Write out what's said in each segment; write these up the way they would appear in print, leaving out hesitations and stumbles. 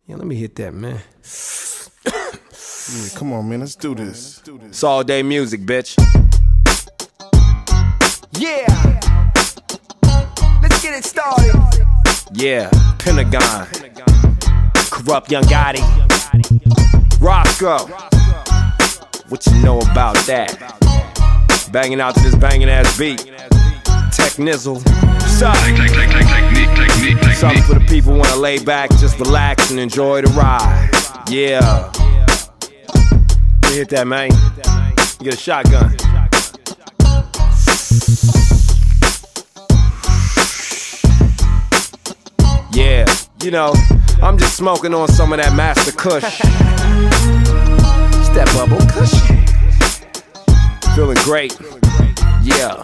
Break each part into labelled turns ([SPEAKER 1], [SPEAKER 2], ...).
[SPEAKER 1] Yeah, let me hit that, man.
[SPEAKER 2] Yeah, come on, man, let's do this.
[SPEAKER 1] It's all day music, bitch.
[SPEAKER 3] Yeah, let's get it started.
[SPEAKER 1] Yeah, Pentagon, Corrupt Young Gotti, Roscoe. What you know about that? Banging out to this banging ass beat. Tech Nizzle. Something for the people who wanna lay back, just relax and enjoy the ride. Yeah. You hit that, man. You get a shotgun. Yeah, you know, I'm just smoking on some of that Master Kush. It's that bubble Kush. Feeling great. Yeah.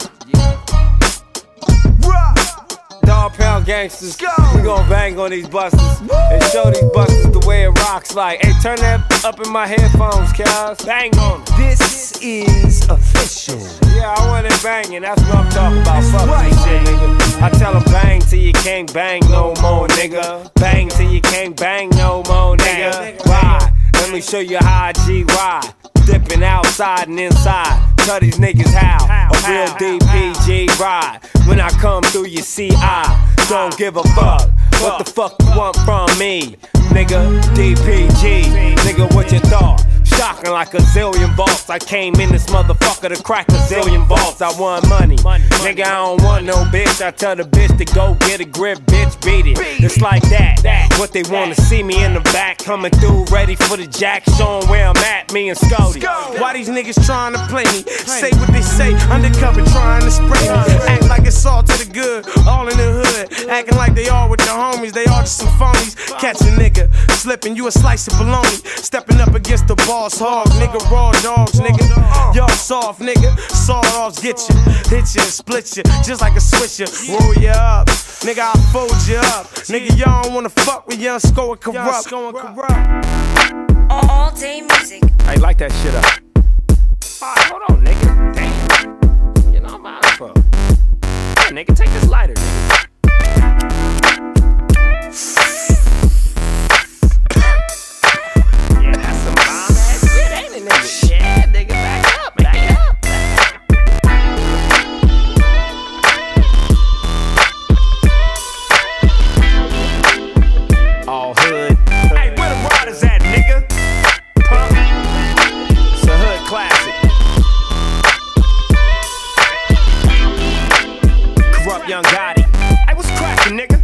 [SPEAKER 1] Dog Pound Gangsters, we gon' bang on these busters and show these busters the way it rocks like. Hey, turn that up in my headphones, cuz. Bang on them.
[SPEAKER 3] This is official.
[SPEAKER 1] Yeah, I want it banging, that's what I'm talking about. Fuck this shit, nigga. I tell them bang till you can't bang no more, nigga. Bang till you can't bang no more, nigga. Ride, let me show you how I G-ride. Dipping outside and inside. Tell these niggas how a real DPG ride. When I come through you see I don't give a fuck. What the fuck you want from me? Nigga, DPG, nigga, what you thought? Shocking like a zillion volts. I came in this motherfucker to crack a zillion volts. I want money. Nigga, I don't want no bitch. I tell the bitch to go get a grip, bitch, beat it. It's like that. What they wanna see me in the back, coming through, ready for the jack, showing where I'm at, me and Scody.
[SPEAKER 4] Why these niggas trying to play me? Say what they say, undercover trying to spray me. Act like it's all to the good, all in the hood. Acting like they all with the homies, they all just some phonies. Catch a nigga, slipping you a slice of bologna. Stepping up against the boss hog, nigga, raw dogs, nigga. Y'all soft, nigga, sawed-offs get you. Hit you and split you, just like a swisher. Roll you up, nigga, I'll fold you up. Nigga, y'all don't wanna fuck with Young Sco and Corrupt.
[SPEAKER 5] All day music.
[SPEAKER 1] I like that shit up. Alright, hold on, nigga. Damn. You know I'm out for. Yeah, nigga, take this lighter, nigga. Yeah, that's some bomb ass shit, ain't it, nigga? Yeah, nigga, back up, back up. All hood. Hey, where the riders at, nigga? Pump. It's a hood classic. Corrupt Young Gotti. Hey, what's crackin', nigga?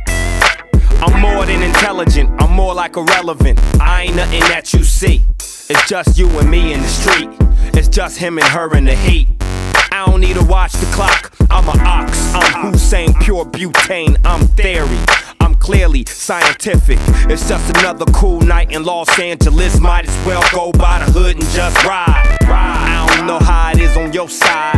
[SPEAKER 1] I'm more than intelligent, I'm more like irrelevant. I ain't nothing that you see. It's just you and me in the street. It's just him and her in the heat. I don't need to watch the clock. I'm a ox. I'm Hussein, pure butane. I'm theory. I'm clearly scientific. It's just another cool night in Los Angeles. Might as well go by the hood and just ride. I don't know how it is on your side.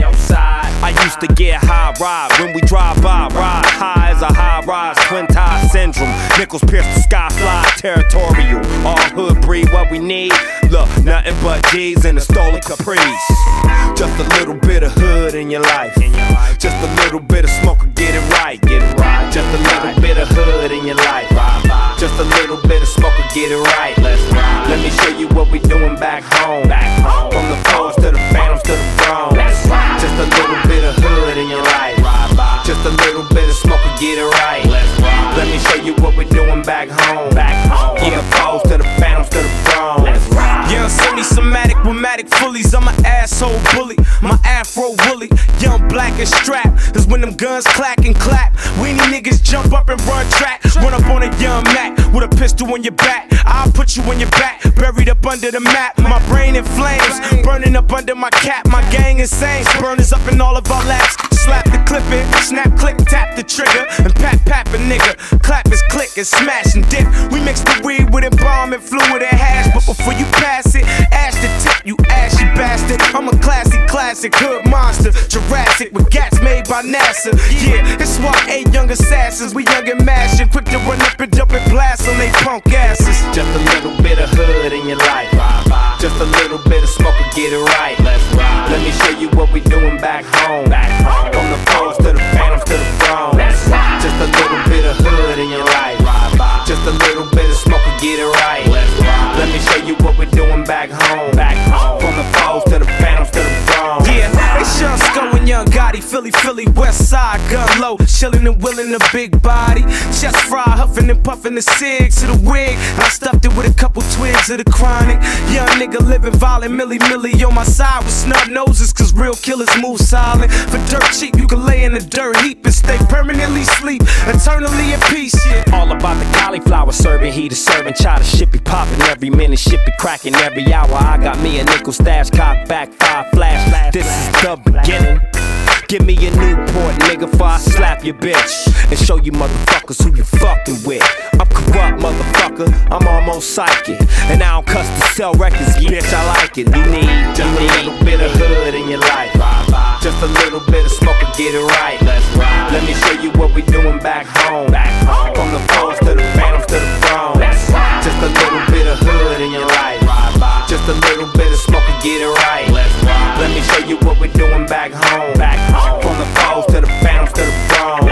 [SPEAKER 1] I used to get high ride when we drive by. Ride high as a high rise, twin tie syndrome. Nickels pierce the sky, fly territorial. All hood breed, what we need. Look, nothing but G's and a stolen Caprice. Just a little bit of hood in your life. Just a little bit of smoke will get it right. Just a little bit of hood in your life. Just a little bit of smoke will get it right. Let me show you what we doing back home. From the fours to the phantoms to the thrones. Just a little bit of hood in your life. Just a little bit of smoke will get it right. Let me show you what we doing back home. From the fours to the phantoms to the thrones.
[SPEAKER 4] Young semi-somatic with matic fullies. I'm an asshole bully, my afro woolly. Young black and strap, cause when them guns clack and clap, weenie niggas jump up and run track. Run up on a young Mac with a pistol in your back. I'll put you in your back, buried up under the map. My brain in flames, burning up under my cap. My gang insane, burners up in all of our laps. Slap the clip in, snap, click, tap the trigger, and pat a nigga. Clap his click and smash and dip. We mix the weed with embalming fluid and hash, but before you pass it, ash the tip, you ashy bastard. I'm a classic hood monster, Jurassic with gats made by NASA. Yeah, it's why 8 young assassins, we young and mashing, quick to run up and dump and blast on they punk asses.
[SPEAKER 1] Just a little bit of hood in your life. Just a little bit of smoke will get it right. Let me show you what we doing back home. From the fours to the phantoms to the thrones. Just a little bit of hood in your life. Just a little bit of smoke will get it right. Let me show you what we're doing back home. From the foes to the phantoms to the throne.
[SPEAKER 4] Yeah, it's Sean Sco and Young Gotti, Philly, West Side, gun low, chillin' and willin' a big body. Chest fry, huffin' and puffin' the cigs to the wig. I stuffed it with a couple twigs of the chronic. Young nigga living violent, milli on my side with snub noses, cause real killers move silent. For dirt cheap, you can lay in the dirt heap and stay permanently sleep, eternally at peace. Yeah.
[SPEAKER 1] All about the cauliflower serving, he the servant. Try to ship it poppin' every minute, ship it crackin' every hour. I got me a nickel stash, cock back, 5 flash. This is the beginning. Give me a Newport, nigga, before I slap your bitch and show you motherfuckers who you fucking with. I'm corrupt, motherfucker, I'm almost psychic, and I don't cuss to sell records, bitch, I like it. You need just a little bit of hood in your life, just a little bit of smoke and get it right. Let me show you what we doing back home. From the foes to the phantoms to the throne. Just a little bit of hood in your life, just a little bit of smoke and get it right. Let me show you what we're doing back home. From the foes to the phantoms to the throne.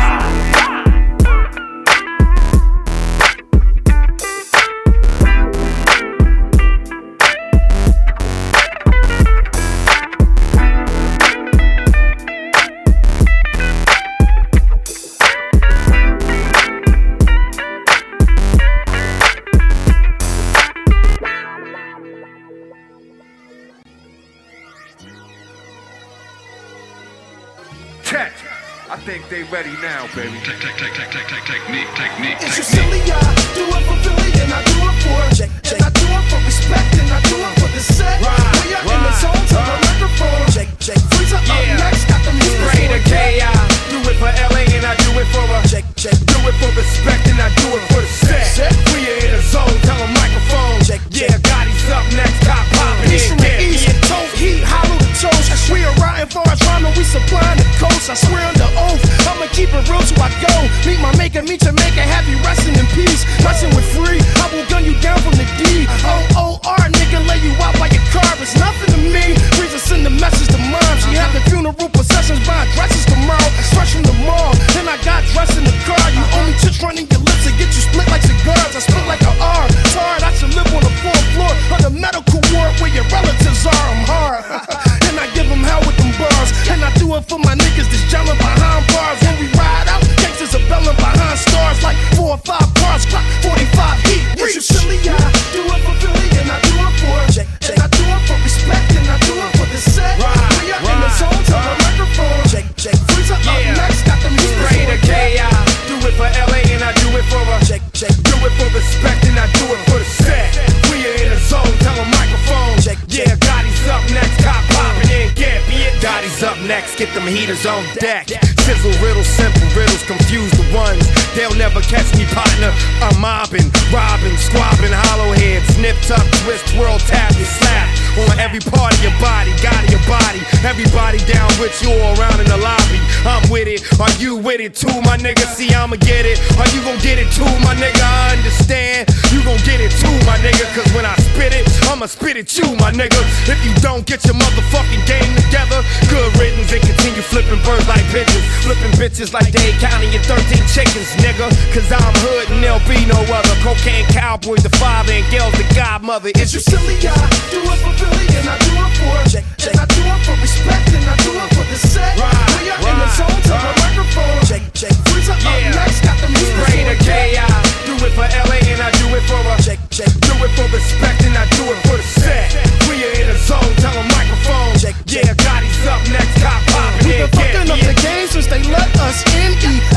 [SPEAKER 2] I think they ready now, baby. Technique.
[SPEAKER 5] It's your silly, I do it for Philly and I do it for check. And I do it for respect and I do it for the set. We are in the zone to the microphone. Check. Freeze up next, got them heat.
[SPEAKER 4] Spray the K.I. Do it for LA and I do it for a
[SPEAKER 5] check.
[SPEAKER 4] Do it for respect and I do it for the set. We are in the zone, tell them microphone.
[SPEAKER 5] Check.
[SPEAKER 4] Yeah, Gotti's up next, top poppin'.
[SPEAKER 5] East from the east, toe heat, hollow the toes. We are riding for our rhyming, we supplying the coast. I swear on the oath, I'ma keep it real till I go. Meet my maker, meet your maker, have you resting in peace. Resting with free, I will gun you down from the D. O-O-R, nigga, lay you out by your car. It's nothing to me. Reason send the message to mom. She had the funeral processions, buying dresses tomorrow. Fresh from the mall, then I got dressed in the car. You only touch running your lips and get you split like cigars. I split like an R. Hard, I should live on the 4th floor of the medical ward where your relatives are. I'm hard. And I give them hell with them bars. And I do it for my niggas that's gelling behind bars. When we ride out, gangsters are belling behind stars like 4 or 5 cars, clock 45 heat. It's your silly, I do it for Philly and I do it for check. And I do it for respect and I do it for the set. We are in the zone to the microphone. Check. Freeze up next, got them heat.
[SPEAKER 4] Spray the K.I. Do it for LA and I do it for a
[SPEAKER 5] check.
[SPEAKER 4] Do it for respect and I do it for the set. We are in the zone, tell them microphone.
[SPEAKER 5] Check.
[SPEAKER 4] Yeah, Gotti's up next, cop poppin' in, get me it. Gotti's up next, get them heaters on deck. Sizzle riddles, simple riddles, confuse the ones. They'll never catch me, partner. I'm mobbing, robbing, squabbing, hollow heads, snip, tuck, twist, twirl, tap, and slap on every part of your body, your body. Everybody down with you all around in the lobby. I'm with it. Are you with it too, my nigga? See, I'ma get it. Are you gon' get it too, my nigga? I understand. You gon' get it too, my nigga. Cause when I spit it, I'ma spit it you, my nigga. If you don't get your motherfucking game together, good riddance and continue flipping birds like pigeons. Flipping bitches like Dade County and 13 chickens, nigga. Cause I'm hood and there'll be no other. Cocaine cowboy, the father, and girls, the godmother.
[SPEAKER 5] It's your silly, I do it for Philly and I do it for check. And I do it for respect and I do it for the set. We are in the zone to the microphone. Check. Freeze up next, got them heat.
[SPEAKER 4] Spray the K.I. Do it for LA and I do it for a
[SPEAKER 5] check.
[SPEAKER 4] Do it for respect and I do it for the set. We are in the zone, tell them microphone. Yeah, Gotti's up next, cop poppin'.
[SPEAKER 5] We've been fucking up the game since they let us in.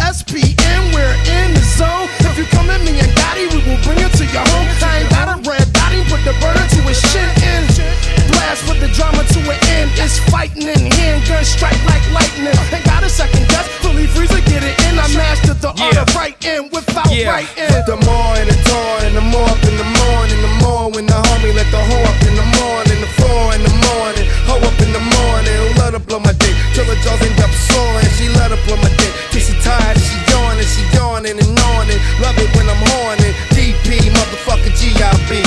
[SPEAKER 5] ESPN, we're in the zone. If you come at me and Gotti, we will bring it to your home. I ain't got a red dot, put the burner to his shin in. Blast with the drama to an end. It's fighting in handgun strike like lightning. Ain't got a second guess, fully freezer, get it in. I mastered the art of writing without writing.
[SPEAKER 4] The more and the tour and the more up in the morning. The more when the homie let the hoe up in the morning. The 4 in the morning, hoe up in the morning. Let her blow my dick till her jaws end up soaring. She let her blow my dick till she tired and she yawning and yawning. Love it when I'm horning. DP, motherfucker G.I.B.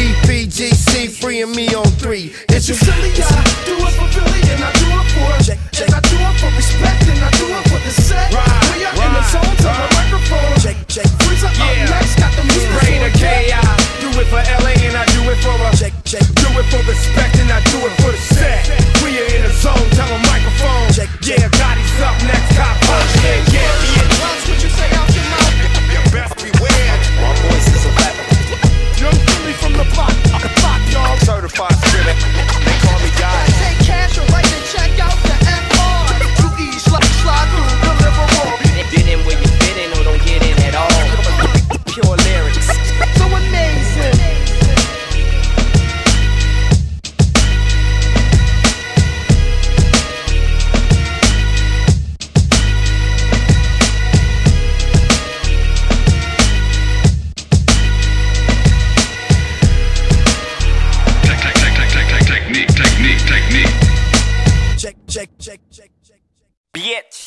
[SPEAKER 4] DPGC, freeing me on 3.
[SPEAKER 5] It's your silly, I do it for Philly and I do it for check. And I do it for respect and I do it for the set. We are in the zone to the microphone. Check. Freeze up next, got them heat.
[SPEAKER 4] Spray the K.I.
[SPEAKER 5] check. Do it for respect and I do it for the set. We are in the zone, tell a microphone. Check. Yeah, Gotti's up next, cop punch. Yeah. What you say out your mouth? You best beware.
[SPEAKER 1] My voice is a weapon.
[SPEAKER 5] Young Philly from the block, y'all.
[SPEAKER 1] Certified spirit. They call me Gotti.
[SPEAKER 6] Take cash or write the check out to FR. 2E slide through, deliver all.
[SPEAKER 1] Get in where you fit in or don't get in at all. Pure lyrics.
[SPEAKER 6] So amazing.
[SPEAKER 5] Check.
[SPEAKER 1] Bitch.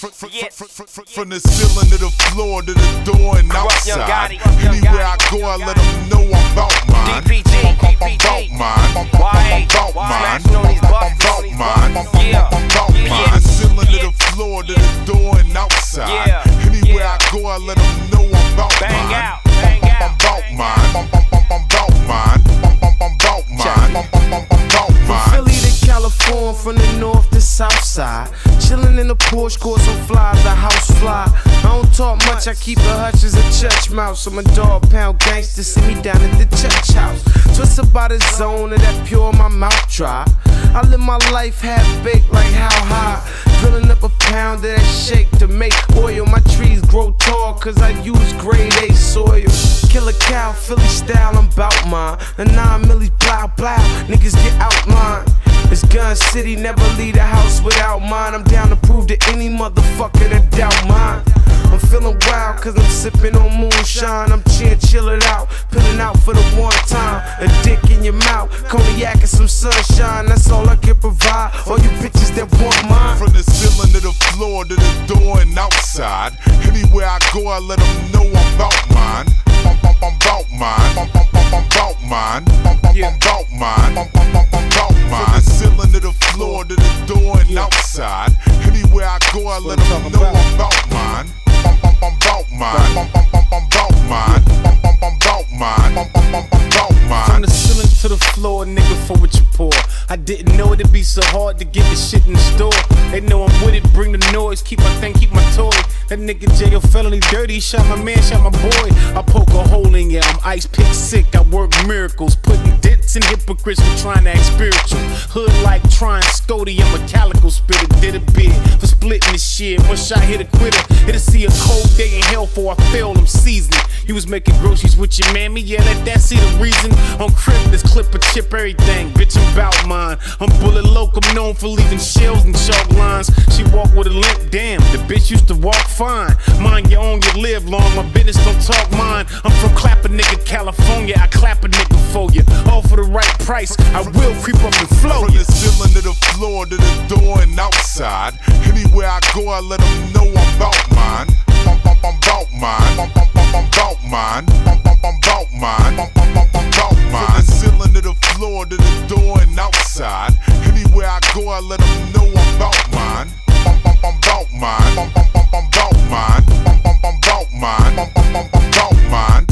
[SPEAKER 7] From the ceiling to the floor to the door and outside. Anywhere I go, I let them know I'm about mine. I'm about mine. I'm about mine. I'm about mine. I'm about mine. Ceiling to the floor to the door and outside. Anywhere I go, I let them know I'm about mine. I'm about mine. I'm about mine. I'm about mine.
[SPEAKER 4] From Philly to California, from the north to south side. Chillin' in the Porsche, course on fly, the house fly. I don't talk much, I keep a hutch as a church mouse. I'm a dog pound gangster, see me down at the church house. Twisted by the zone of that pure, my mouth dry. I live my life half baked like how high. Filling up a pound of that shake to make oil. My trees grow tall cause I use grade A soil. Kill a cow, Philly style, I'm bout mine. A 9 milli blow, niggas get outlined. It's Gun City, never leave the house without mine. I'm down to prove to any motherfucker that doubt mine. I'm feeling wild cause I'm sipping on moonshine. I'm chillin' out, pillin' out for the one time. A dick in your mouth, cognac and some sunshine. That's all I can provide, all you bitches that want mine.
[SPEAKER 7] From the ceiling to the floor to the door and outside. Anywhere I go, I let them know I'm about mine. I'm about mine. I'm about mine. I'm about mine. I'm about mine. From the ceiling to the floor to the door and outside. Anywhere I go, I let them know I'm about mine. I'm about mine. I'm about mine. I'm about mine. I'm about mine.
[SPEAKER 4] From the ceiling to the floor, nigga, for what you pour. I didn't know it'd be so hard to get the shit in the store. They know I'm with it, bring the noise, keep my thing, keep my toy. That nigga jail felony dirty, shot my man, shot my boy. I poke a hole in ya, I'm ice pick sick, I work miracles. Putting dents in hypocrites for trying to act spiritual. Hood like trying Scody, I'm a calico spitter. Did a bid for splitting this shit. One shot hit a quitter, it'll see a cold day in hell for I failed, I'm seasoned. You was making groceries with your mammy, yeah, let that see the reason. On crib, this clip a chip everything, bitch, I'm bout mine. I'm bullet loc, I'm known for leaving shells and chalk lines. She walk with a limp, damn, the bitch used to walk fine. Mind your own, you live long, my business don't talk mine. I'm from Clapper, nigga, California, I clap a nigga for you. All for the right price, I will creep up and flow.
[SPEAKER 7] From the ceiling to the floor to the door and outside. Anywhere I go, I let them know I'm about mine. I'm about mine. I'm about mine. I'm about mine. I'm about mine. From the ceiling to the floor to the door and outside. Anywhere I go, I let them know I'm about mine. I'm about mine. I'm about mine. I'm about mine. I'm about mine.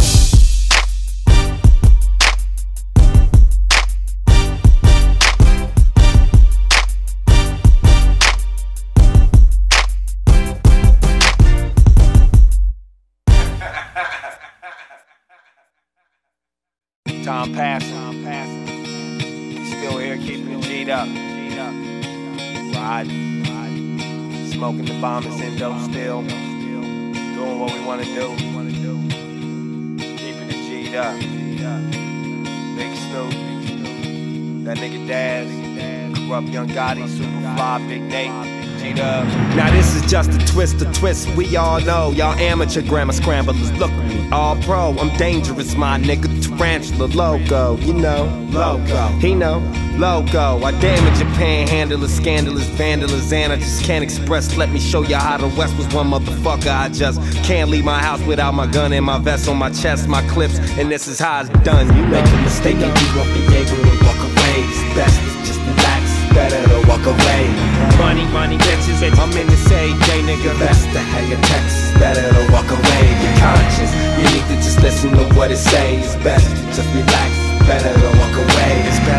[SPEAKER 1] Time passing. Still here keeping it G'd up. Riding. Smoking the bombers endo still. Doing what we wanna do. Keeping it G'd up. Big Snoop. That nigga Daz. Corrupt Young Gotti. Super Fly. Big Nate. G-Dub. Now this is just a twist we all know. Y'all amateur grammar scramblers, look at me, all pro. I'm dangerous, my nigga, tarantula logo. You know, logo. He know, logo. I damage a panhandler, scandalous, vandalous, and I just can't express. Let me show you how the West was one motherfucker. I just can't leave my house without my gun and my vest on my chest, my clips, and this is how it's done. You make a mistake and you won't be able to walk away. It's best to just relax. Better to walk away. Money, bitches, I'm in this AJ, nigga. Best to have your text. Better to walk away. Your conscience, you need to just listen to what it says. It's best to just relax. Better to walk away. It's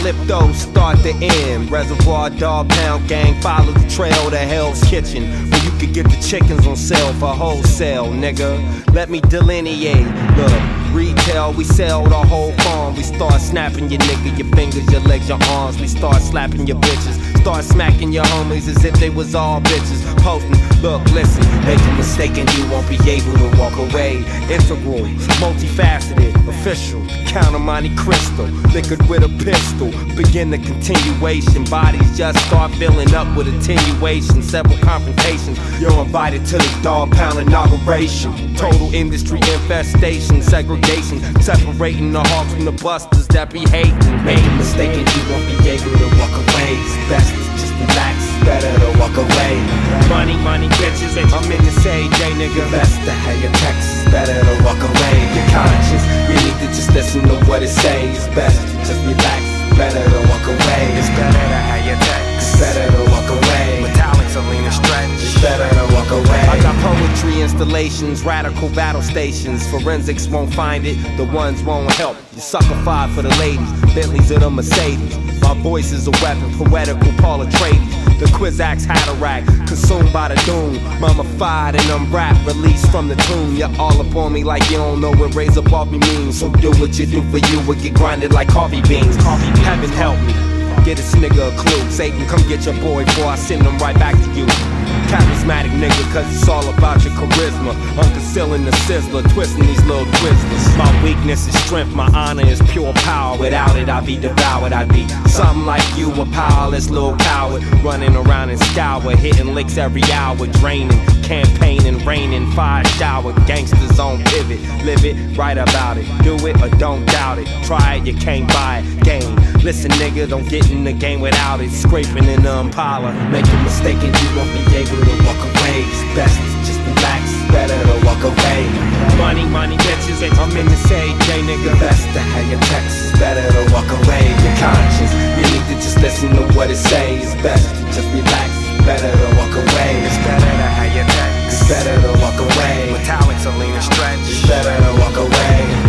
[SPEAKER 1] Calypso, start to end. Reservoir Dog Pound Gang, follow the trail to Hell's Kitchen, where you could get the chickens on sale for wholesale, nigga. Let me delineate, look. Retail, we sell the whole farm. We start snapping your nigga, your fingers, your legs, your arms. We start slapping your bitches, start smacking your homies as if they was all bitches. Posting, look, listen, make a mistake and you won't be able to walk away. Integral, multifaceted, official, Count of Monte Crystal, liquid with a pistol. Begin the continuation, bodies just start filling up with attenuation. Several confrontations, you're invited to the Dog Pound inauguration. Total industry infestation, segregation, separating the hawks from the busters that be hating. Make a mistake and you won't be able to walk away. It's best to just relax, better to walk away. Money, money, bitches, I'm in this AJ, nigga. Best to have your texts, better to walk away. Your conscience, you need to just listen to what it says. It's best to just relax, better to walk away. It's better to have your texts, better to walk away. Metallic, Selena Stretch, it's better to walk away. I got poetry installations, radical battle stations. Forensics won't find it, the ones won't help. You suckerfied for the ladies, Bentleys or the Mercedes. My voice is a weapon, poetical Paul Atreides. The Quizax Hatterack, consumed by the doom. Mummified and unwrapped, released from the tomb. You're all up on me like you don't know what razor Barbie means. So do what you do for you or get grinded like coffee beans. Heaven help me, get this nigga a clue. Satan, come get your boy before I send him right back to you. Charismatic nigga, cause it's all about your charisma. Unconcealing the sizzler, twisting these little twizzlers. My weakness is strength, my honor is pure power. Without it, I'd be devoured, I'd be something like you, a powerless little coward. Running around in scour, hitting licks every hour. Draining, campaigning, raining, fire shower. Gangsters on pivot, live it, write about it. Do it or don't doubt it, try it, you can't buy it. Game, listen nigga, don't get in the game without it. Scraping in the Impala, make a mistake and you won't be able to walk away. It's best to just relax, better to walk away. Money, money, bitches, I'm in this AJ, nigga. Best to have your texts, better to walk away. Your conscience, you need to just listen to what it says. It's best to just relax, better to walk away. It's better to have your texts, it's better to walk away. Metallic, Selena Stretch, it's better to walk away.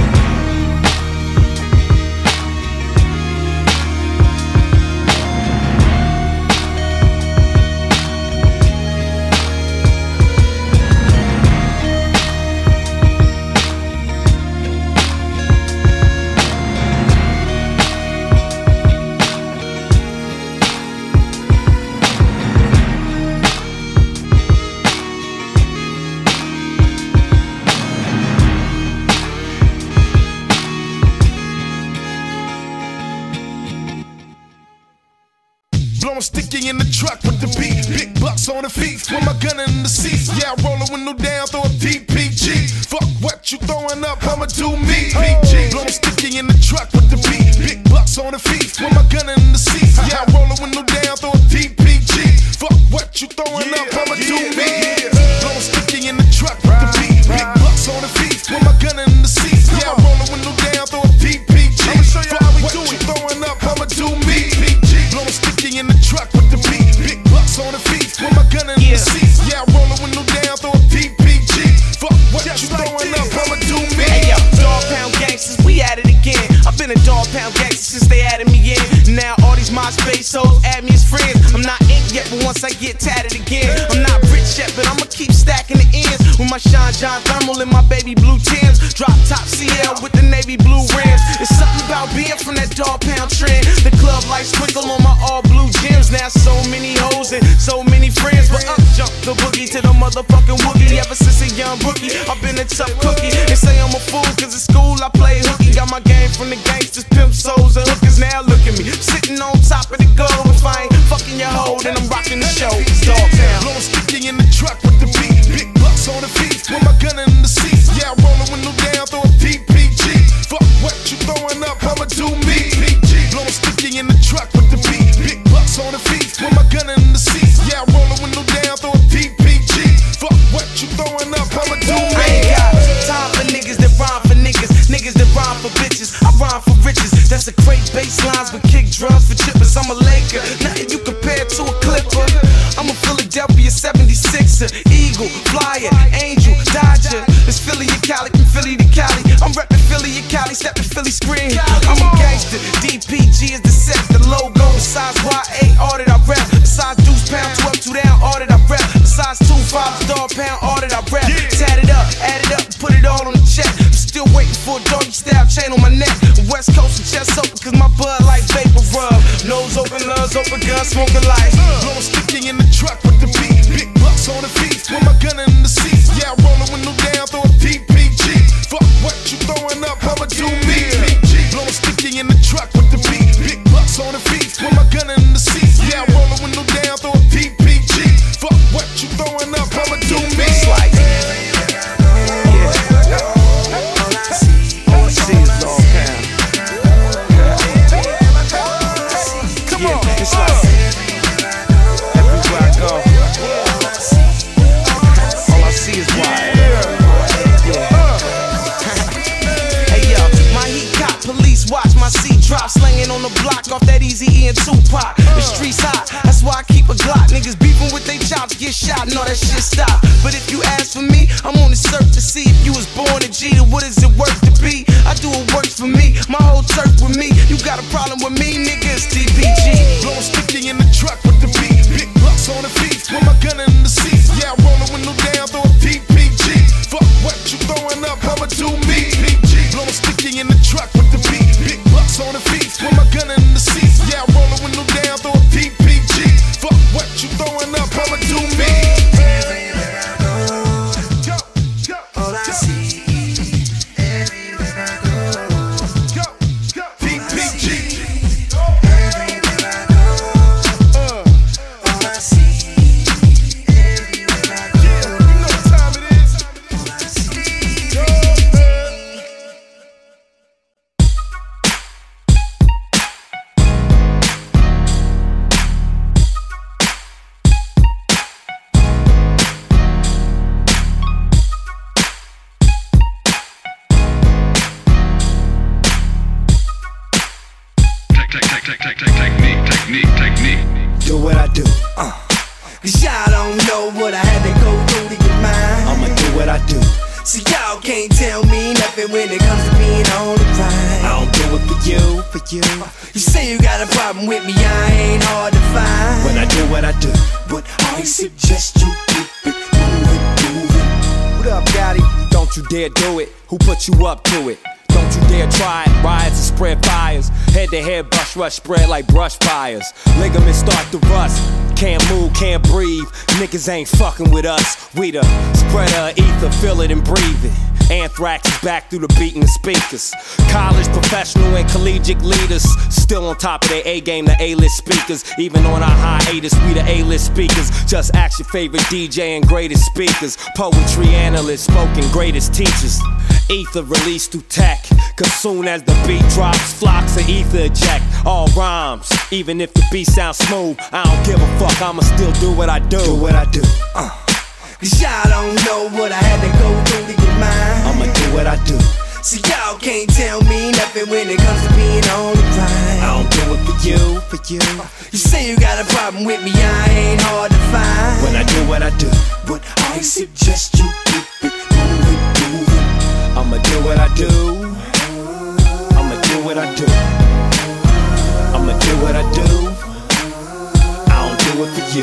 [SPEAKER 5] Blowing sticky in the truck with the beat. Big bucks on the feet, with my gun in the seats. Yeah, I roll a window down, throw a DPG. Fuck what you throwing up, I'ma do me. PG. Blowing sticky in the truck with the beat. Big bucks on the feet, with my gun in the seats. Yeah, I roll a window down, throw a DPG. Fuck what you throwing up, I'ma do me. Blowing sticky in the truck with the beat. Big bucks on the feet, with my gun in the seats. Yeah, I roll a window down, throw a DPG. I'ma show you how we do it. Throwing up, I'ma do me. Blowing sticky in the truck with the beat. Big bucks on the feet, with my gun in the seats. Yeah, I roll a window down, throw a DPG. Fuck what you throwing up, I'ma do me.
[SPEAKER 4] Hey yo, Dog Pound gangsters, we at it again. I've been a Dog Pound gangster since they added me in. Now all these MySpace hoes add me as friends. I'm not inked yet, but once I get tatted again. I'm not rich yet, but I'ma keep stacking the ends. With my Sean John thermal and my baby blue Timbs. Drop top CL with the navy blue rims. It's something about being from that Dog Pound trend. The club lights twinkle on my all blue gems. Now so many hoes and so many friends. But up jump the boogie to the motherfucking woogie. Ever since a young rookie, I've been a tough cookie. They say I'm a fool cause in school I play hooky. Got my game from the gangsters, pimp souls and hookers. Now look at me, sitting on top of the gold. If I ain't fucking your hoe, then I'm rocking the show. It's Dog Pound.
[SPEAKER 5] Blowing sticky in the truck with the beat. Big bucks on the feet, with my gun in the seats. Yeah, I roll a window down, throw a DPG. Fuck what you throwing up, I'ma do me. Blowing sticky in the truck with the beat. Big bucks on the feet, with my gun in the seats. Yeah, I roll a window down, throw a DPG. Fuck what you throwing up, I'ma do me.
[SPEAKER 4] I ain't got time for niggas that rhyme for niggas. Niggas that rhyme for bitches, I rhyme for riches. That's a great bass lines with kick drums for chip Eagle, Flyer, Angel, Dodger. It's Philly to Cali, from Philly to Cali. I'm reppin' Philly to Cali, step to Philly screen. I'm a gangster, DPG is the set, the logo. Besides YA, all that I rep. Besides Deuce Pound, 12 2 down, all that I rep. Besides 2 5 dog pound, all that I rep. Tat it up, add it up, put it all on the check. I'm still waiting for a doggy style chain on my neck. West Coast and chest open, cause my bud like vapor rub. Nose open, lungs open, gun smoking light.
[SPEAKER 5] Blow sticky in the truck with the beat. Big bucks on the feet, with my gun in the seat. Yeah, I roll the window down, throw a DPG. Fuck what you throwing up, I'ma do me. Blow sticky in the truck with the beat. Big bucks on the feet, with my gun in the seat. Yeah, I roll the window down, throw a DPG. Fuck what you throwing up, I'ma do me.
[SPEAKER 4] Drop slanging on the block off that Eazy-E and Tupac. The streets hot, that's why I keep a Glock. Niggas beefing with they chops, get shot, no that shit stop. But if you ask for me, I'm on the search to see if you was born a G, then what is it worth to be? I do what works for me, my whole turf with me. You got a problem with me, nigga, it's DPG.
[SPEAKER 5] Blow sticky in the truck with the beat. Big bucks on the feet, with my gun in the seat. Yeah, I roll the window down, throw a DPG. Fuck what you throwing up, I'ma do me. Blow sticky in the truck with the beat. Big bucks on the feet, with my gun in the seat. Yeah, I roll the window down, throw a DPG. Fuck what you throwing up, I'ma do me.
[SPEAKER 3] All I see, everywhere I go.
[SPEAKER 5] DPG.
[SPEAKER 3] Everywhere I go. All I see, everywhere I go.
[SPEAKER 5] You know what time it is.
[SPEAKER 3] All I see.
[SPEAKER 2] Technique.
[SPEAKER 3] Do what I do, cause y'all don't know what I had to go through to get mine.
[SPEAKER 4] I'ma do what I do.
[SPEAKER 3] See, y'all can't tell me nothing when it comes to being on the grind.
[SPEAKER 4] I don't do it for you, for you.
[SPEAKER 3] You say you got a problem with me, I ain't hard to find.
[SPEAKER 4] When I do what I do,
[SPEAKER 3] But I suggest you keep it moving.
[SPEAKER 1] What up, Gotti? Don't you dare do it. Who put you up to it? Don't you dare try it. Riots and spread fires. Head to head, brush rush, spread like brush fires. Ligaments start to rust. Can't move, can't breathe. Niggas ain't fucking with us. We the spreader of ether, feel it and breathe it. Anthrax is back through the beating the speakers. College, professional, and collegiate leaders still on top of their A-game, the A-list speakers. Even on our hiatus, we the A-list speakers. Just ask your favorite DJ and greatest speakers. Poetry analysts, spoken greatest teachers. Ether released through tech. Cause soon as the beat drops, flocks of ether eject. All rhymes, even if the beat sounds smooth, I don't give a fuck, I'ma still do what I do.
[SPEAKER 3] Do what I do, cause y'all don't know what I had to go through to get mine.
[SPEAKER 1] I'ma do what I do.
[SPEAKER 3] See, y'all can't tell me nothing when it comes to being on the grind.
[SPEAKER 1] I don't do it for you, for you.
[SPEAKER 3] You say you got a problem with me, I ain't hard to find.
[SPEAKER 1] When I do what I do,
[SPEAKER 3] But I suggest you keep it moving.
[SPEAKER 1] I'ma do what I do. I'ma do what I do. I'ma do what I do. I don't do it for you.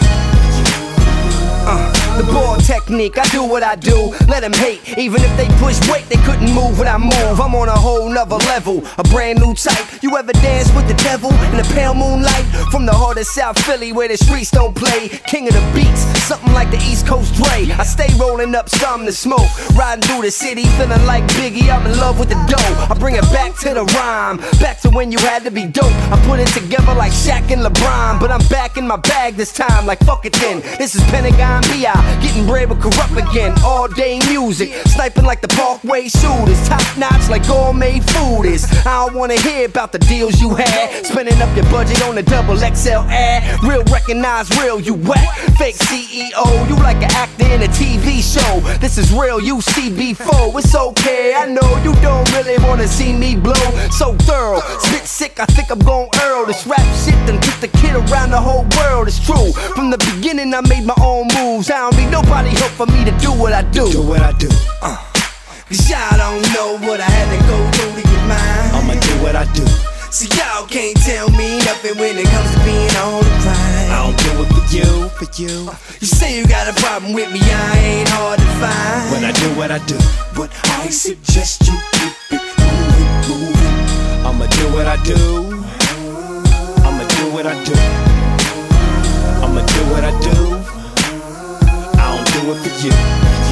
[SPEAKER 3] The ball technique, I do what I do. Let them hate, even if they push weight, they couldn't move when I move. I'm on a whole nother level, a brand new type. You ever dance with the devil in the pale moonlight? From the heart of South Philly where the streets don't play. King of the beats, something like the East Coast Dre. I stay rolling up something to smoke, riding through the city, feeling like Biggie. I'm in love with the dough. I bring it back to the rhyme, back to when you had to be dope. I put it together like Shaq and LeBron, but I'm back in my bag this time, like fuck it then. This is Pentagon B.I. Getting bread but corrupt again, all day music. Sniping like the Parkway shooters, top notch like gourmet food is. I don't wanna hear about the deals you had, spending up your budget on a double XL ad. Real recognize real, you whack. Fake CEO, you like an actor in a TV show. This is real UCB4. It's okay, I know you don't really wanna see me blow. So thorough, spit sick, I think I'm gon' earl. This rap shit done took the kid around the whole world. It's true, from the beginning I made my own moves. I don't need nobody help for me to do what I do.
[SPEAKER 8] Do what I do.
[SPEAKER 3] Cause y'all don't know what I had to go through to get mine.
[SPEAKER 8] I'ma do what I do.
[SPEAKER 3] See, y'all can't tell me nothing when it comes to being on the grind.
[SPEAKER 8] I don't do it for you, for you.
[SPEAKER 3] You say you got a problem with me, I ain't hard to find.
[SPEAKER 8] When I do what I do,
[SPEAKER 3] but I suggest you keep it moving.
[SPEAKER 8] I'ma do what I do. I'ma do what I do. I'ma do what I do. I don't do it for you.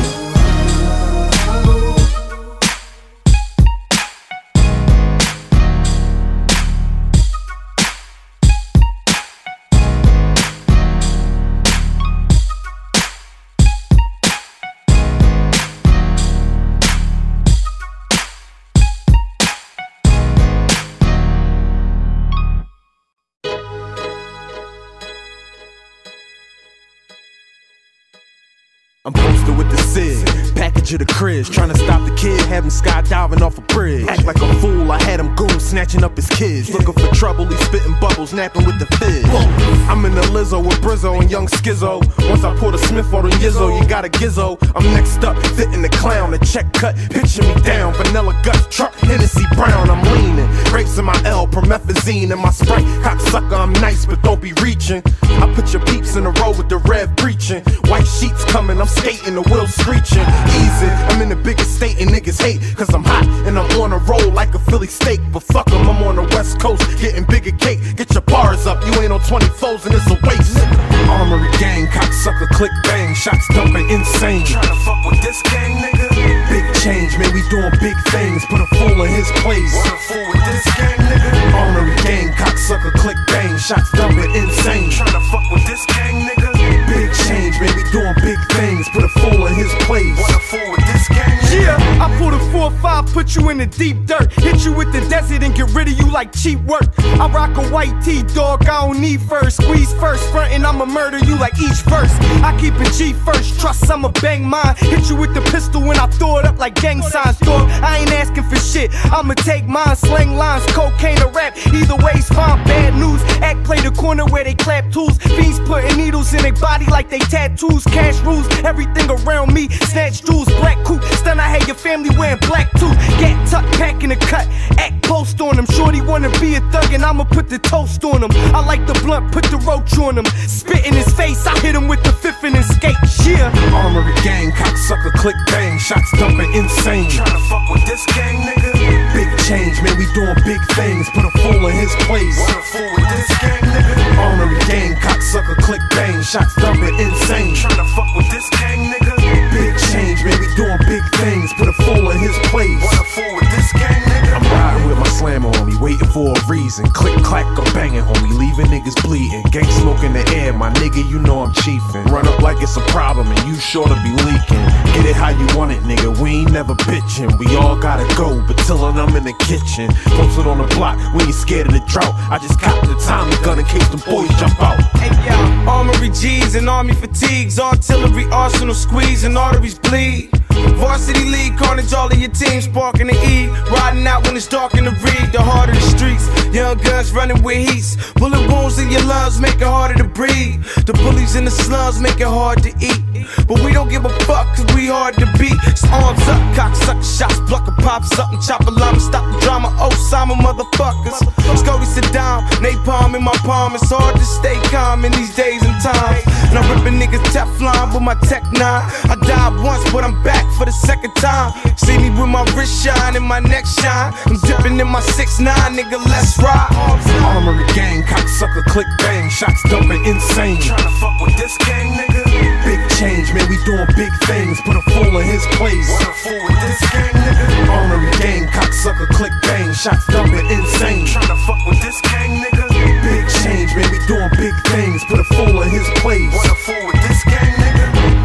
[SPEAKER 4] I'm posted with the Sid, package of the cribs, trying to stop the kid, have him skydiving off a bridge. Act like a fool, I had him goons snatching up his kids. Looking for trouble, he spitting bubbles, napping with the fizz. I'm in the Lizzo with Brizzo and Young Skizzo. Once I pour the Smith or the Yizzo, you got a Gizzo. I'm next up, fitting the clown, a check cut, pitching me down. Vanilla guts, truck, Hennessy Brown, I'm leaning. Grapes in my L, promethazine in my Sprite. Cocksucker, I'm nice, but don't be reaching. I put your peeps in a row with the Rev preaching. White sheets coming, I'm skating, the wheels screeching. Easy, I'm in the biggest state and niggas hate, cause I'm hot and I'm on a roll like a Philly steak. But fuck them, I'm on the West Coast, getting bigger cake. Get your bars up, you ain't on 24s and it's a waste. Armory gang, cocksucker, click bang, shots dumping insane. Tryna fuck with this gang, nigga? Big change, man, we doing big things. Put a fool in his place. What a fool with this gang, nigga? Armory gang, cocksucker, click bang, shots dumping insane. Tryna fuck with this gang, nigga? Big change, man, we doing big things. Put a fool in his place. What a fool with this gang, nigga?
[SPEAKER 5] Yeah, I pull the 4-5, put you in the deep dirt. Hit you with the desert and get rid of you like cheap work. I rock a white tee, dog, I don't need first. Squeeze first, frontin', I'ma murder you like each verse. I keep it G first, trust I'ma bang mine. Hit you with the pistol when I throw it up like gang signs, dog. I ain't asking for shit, I'ma take mine. Slang lines, cocaine or rap, either way's fine. Bad news, act play the corner where they clap tools. Fiends putting needles in their body like they tattoos. Cash rules, everything around me. Snatch jewels, black coupe, stun, I had your family wearing black too. Get tucked, packing the cut, act post on them. Shorty wanna be a thug and I'ma put the toast on him. I like the blunt, put the roach on him. Spit in his face, I hit him with the fifth and escape. Yeah.
[SPEAKER 4] Armory gang, cocksucker, click bang, shots dumping insane. Tryna fuck with this gang, nigga? Big change, man, we doing big things. Put a fool in his place. What a fool with this gang, nigga? Armory gang, cocksucker, click bang, shots dumping insane. Tryna fuck with this gang, nigga? Big change, man, we doing big things. Put a fool in his place. What a fool with this gang, nigga? I'm riding with my slammer on me, waiting for a reason. Click, clack, I'm banging, homie, leaving niggas bleeding. Gang smoke in the air, my nigga, you know I'm chiefin'. Run up like it's a problem and you sure to be leaking. Get it how you want it, nigga, we ain't never bitchin'. We all gotta go, but tillin' I'm in the kitchen. Posted on the block, we ain't scared of the drought. I just copped the Tommy gun in case them boys jump out. Hey yo, Armory G's and army fatigues, artillery, arsenal squeeze and arteries bleed. Varsity league, carnage, all of your teams sparking the E. Riding out when it's dark in the reed, the heart of the streets. Young guns running with heats. Bullet wounds in your lungs make it harder to breathe. The bullies in the slums make it hard to eat. But we don't give a fuck cause we hard to beat. So arms up, cocksucker shots, pluck a pop something, chop a llama, stop the drama, Osama motherfuckers. Scody Saddam, napalm in my palm. It's hard to stay calm in these days and times. And I'm ripping niggas Teflon with my Tech 9. I died once but I'm back for the second time. See me with my wrist shine and my neck shine. I'm dipping in my 6'9", nigga, let's ride. Armory gang, cocksucker, click bang, shots dumping insane. Tryna fuck with this gang, nigga? Big change, man, we doing big things. Put a fool in his place. What a fool with this gang, nigga? Armory gang, cocksucker, click bang, shots dumping insane. Tryna fuck with this gang, nigga? Big change, man, we doing big things. Put a fool in his place. What a fool with this gang, nigga?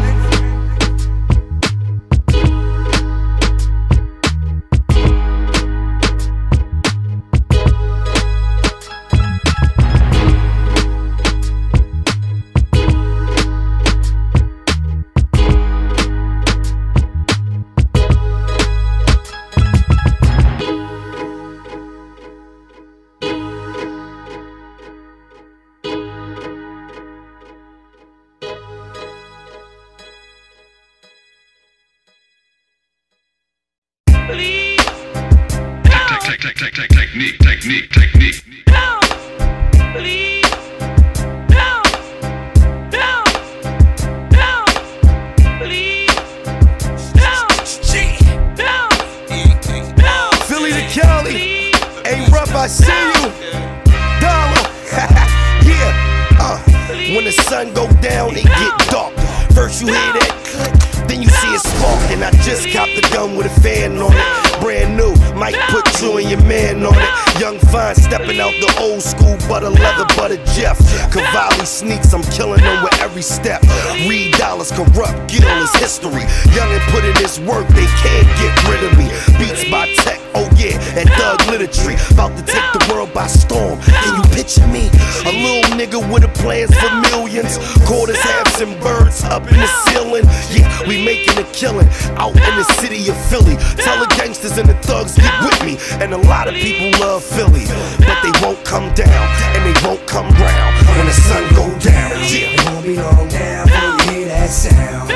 [SPEAKER 2] Technique.
[SPEAKER 5] Philly to Cali, ain't rough, I see you. Dollar, yeah. When the sun go down, it get dark. First you hear that click, then you see it spark. And I just copped the gun with a fan on it. Brand new, might put you and your man on it. Young Fine stepping out the old school butter leather, butter Jeff. Cavalli sneaks, I'm killing them with every step. Reed dollars corrupt, Gil is history. Young and put in this work, they can't get rid of me. Beats by Tech, oh yeah, and Thug Literature. About to take the world by storm. Can you picture me? A little nigga with a plans for millions. Quarters, halves, and birds up in the ceiling. Yeah, we making a killing out in the city of Philly. Tell the gangsters and the thugs get with me. And a lot of people love Philly, but they won't come down and they won't come round when the sun go down. Yeah,
[SPEAKER 3] it won't be long now before you hear that sound.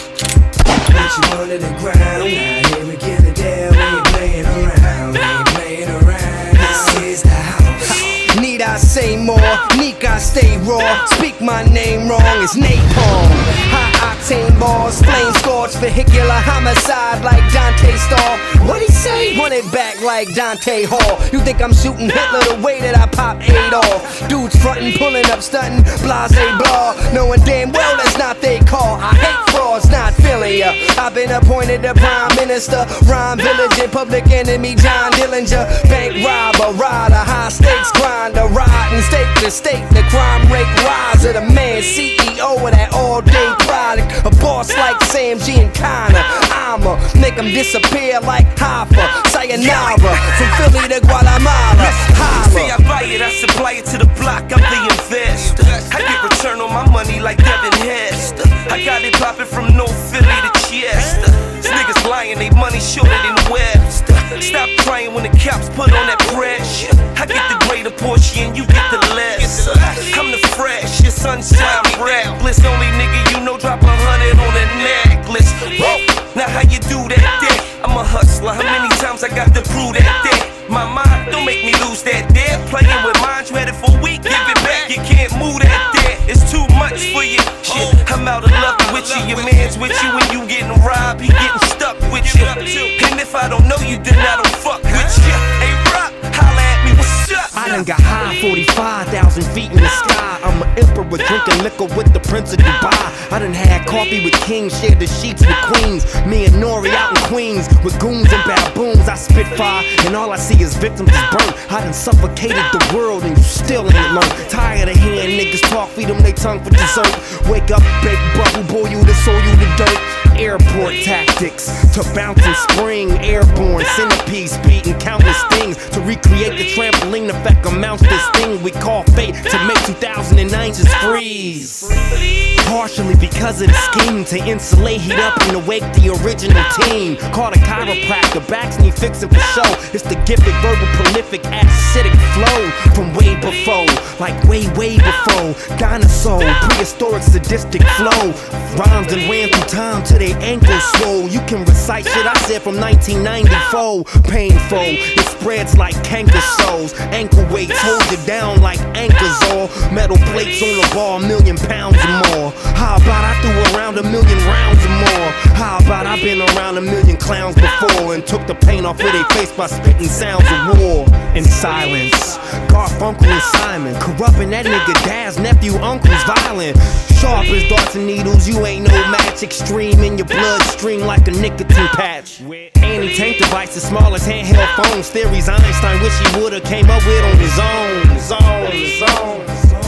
[SPEAKER 3] Put you under the ground. Now here we get it down. We ain't playing around. We ain't playing around. This is the house. Need I say more? Need I stay raw? Speak my name wrong, it's napalm. High octane balls, flame scorched, vehicular homicide like Dante Starr. What'd he say? Run it back like Dante Hall. You think I'm shooting Hitler the way that I pop Adolf? Dudes frontin', pulling up, stuntin', blase blah. Knowing damn well that's not they call. I hate frauds, not feeling ya. I've been appointed the prime minister. Rhyme village and public enemy John Dillinger. Bank robber, rider, high stakes grinder. Riding state to state, the crime rate riser. The man CEO of that all day product. A boss like Sam G and Connor. I'ma make them disappear like Hoffa. Sayonara, from Philly to Guatemala.
[SPEAKER 4] See, I buy it, I supply it to the block, I'm the investor. I get return on my money like Devin Hester. I got it poppin' from North Philly to Chester. These niggas lying, they money shorter than Webster. Stop crying when the cops put on that pressure. I get the greater portion, you get the lesser. I'm the fresh, your sunshine reckless. Only nigga you know drop 100 on a necklace. Whoa. Now how you do that day? I'm a hustler, how many times I got to prove that day? My mind, don't make me lose that day. Playing with minds ready for weak, give it back. You can't move that day, it's too much for you. Shit, I'm out of luck with you. Your man's with you when you getting robbed, he getting stuck with you. And if I don't know you, then I don't fuck with you. Hey Rock, holla at me, what's up?
[SPEAKER 8] I done got high 45,000 feet in the sky. I'm an emperor drinking liquor with the Prince of Dubai. I done had coffee with kings, shared the sheets with queens. Me and Nori out in Queens with goons and baboons. I spit fire and all I see is victims is burnt. I done suffocated the world and you still ain't learned. Tired of hearing niggas talk, feed them they tongue for dessert. Wake up, big bubble, boy you to soul you the dirt. Airport tactics to bounce and spring. Airborne centipedes beating countless things to recreate the trampoline effect amounts this thing we call fate to make 2009 just freeze. Partially because of the scheme to insulate, heat up and awake the original team. Called a chiropractor, backs need fixing for show. It's the gifted, verbal, prolific, acidic flow from way before, like way before. Dinosaur, prehistoric, sadistic flow. Rhymes and ran through time till they ankles swole. You can recite shit I said from 1994. Painful, it spreads like canker souls. Ankle weights hold it down like anchors all. Metal plates on the ball, 1,000,000 pounds or more. How about I threw around 1,000,000 rounds or more? How about I've been around 1,000,000 clowns before and took the paint off of their face by spitting sounds of war. In silence, Garfunkel and Simon corrupting that nigga dad's nephew, uncle's violent. Sharp as darts and needles, you ain't no match. Extreme in your bloodstream like a nicotine patch. Anti-tank devices, small as handheld phones. Theories Einstein wish he would've came up with on his own. His own.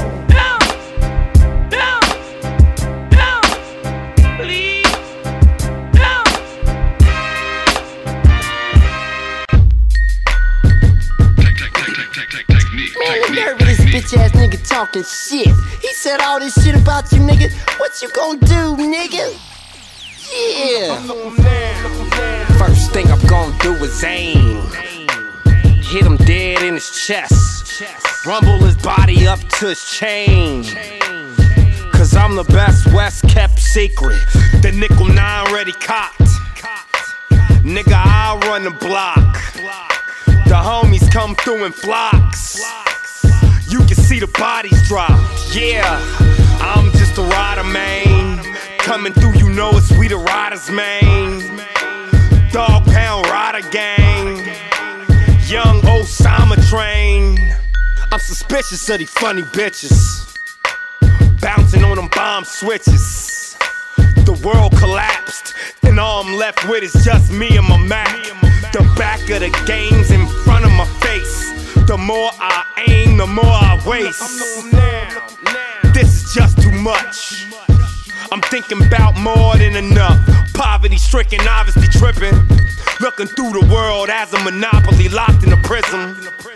[SPEAKER 3] Man, the nerve of this bitch ass nigga talking shit. He said all this shit about you, nigga. What you gonna do, nigga? Yeah.
[SPEAKER 8] First thing I'm gonna do is aim. Hit him dead in his chest. Rumble his body up to his chain. Cause I'm the best West kept secret. The nickel 9 ready cocked. Nigga, I'll run
[SPEAKER 1] on the block. The homies come through in flocks. You can see the bodies drop. Yeah, I'm just a rider, man. Coming through, you know it's we the riders, man. Dog Pound Rider Gang. Young Osama train. I'm suspicious of these funny bitches. Bouncing on them bomb switches. The world collapsed, and all I'm left with is just me and my Mac. The back of the game's in front of my face. The more I aim, the more I waste. This is just too much. I'm thinking about more than enough. Poverty stricken, obviously tripping. Looking through the world as a monopoly locked in a prison.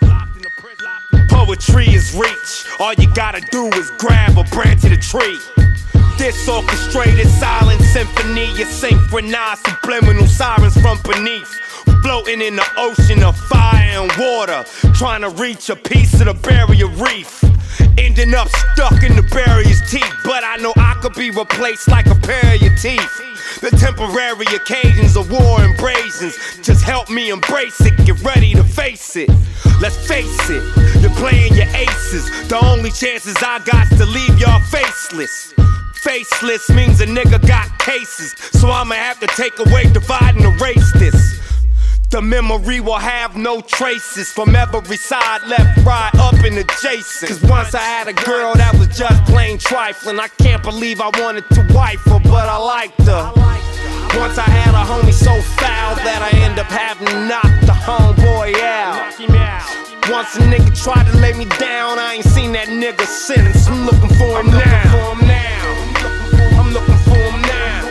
[SPEAKER 1] Poetry is reach. All you gotta do is grab a branch of the tree. This orchestrated silent symphony is synchronized subliminal sirens from beneath. Floating in the ocean of fire and water, trying to reach a piece of the barrier reef. Ending up stuck in the barrier's teeth, but I know I could be replaced like a pair of your teeth. The temporary occasions of war and brazions just help me embrace it, get ready to face it. Let's face it, you're playing your aces. The only chances I got's to leave y'all faceless. Faceless means a nigga got cases, so I'ma have to take away, divide and erase this. The memory will have no traces from every side, left, right, up and adjacent. Cause once I had a girl that was just plain trifling. I can't believe I wanted to wife her, but I liked her. Once I had a homie so foul that I end up having to knock the homeboy out. Once a nigga tried to lay me down, I ain't seen that nigga since. I'm looking for him now. I'm looking for him now.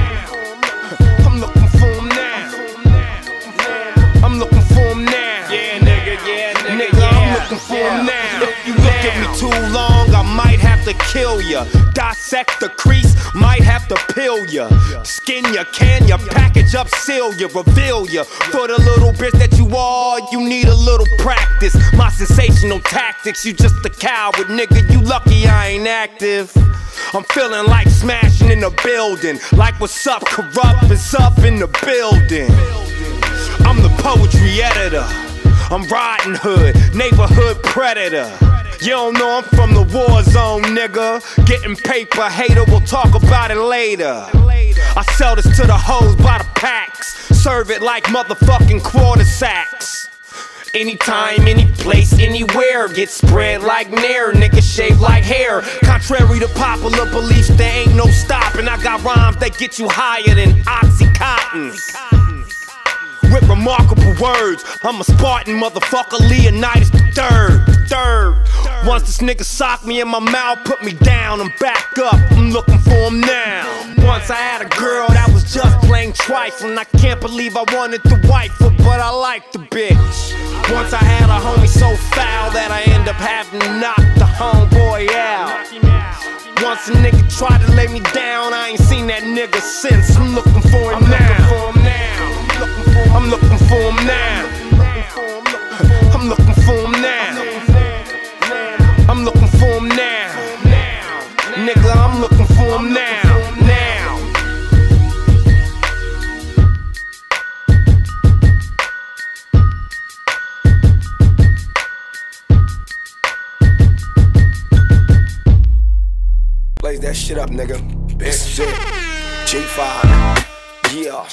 [SPEAKER 1] I'm looking for him now. I'm looking for him now. Yeah, nigga, nigga, I'm looking for him now. If you look at me too long, I might have to kill ya. Dissect the crease, might have to peel ya. Skin ya, can ya, package up, seal ya, reveal ya. For the little bitch that you are, you need a little practice. My sensational tactics, you just a coward, nigga. You lucky I ain't active. I'm feeling like smashing in the building. Like what's up, corrupt is up in the building. I'm the poetry editor. I'm Riding Hood, neighborhood predator. You don't know I'm from the war zone, nigga. Getting paper, hater, we'll talk about it later. I sell this to the hoes by the packs. Serve it like motherfucking quarter sacks. Anytime, any place, anywhere. Get spread like Nair, niggas shave like hair. Contrary to popular beliefs, there ain't no stopping. I got rhymes that get you higher than Oxycontins. With remarkable words, I'm a Spartan motherfucker, Leonidas the third. Once this nigga socked me in my mouth, put me down and back up, I'm looking for him now. Once I had a girl that was just plain trifling. I can't believe I wanted to wife her, but I liked the bitch. Once I had a homie so foul that I end up having to knock the homeboy out. Once a nigga tried to lay me down, I ain't seen that nigga since. I'm looking for him now. I'm looking for him now. I'm looking for him now. I'm looking for him now. Nigga, I'm looking for him now.
[SPEAKER 3] Blaze that shit up, nigga. Best shit. G5. Yeah.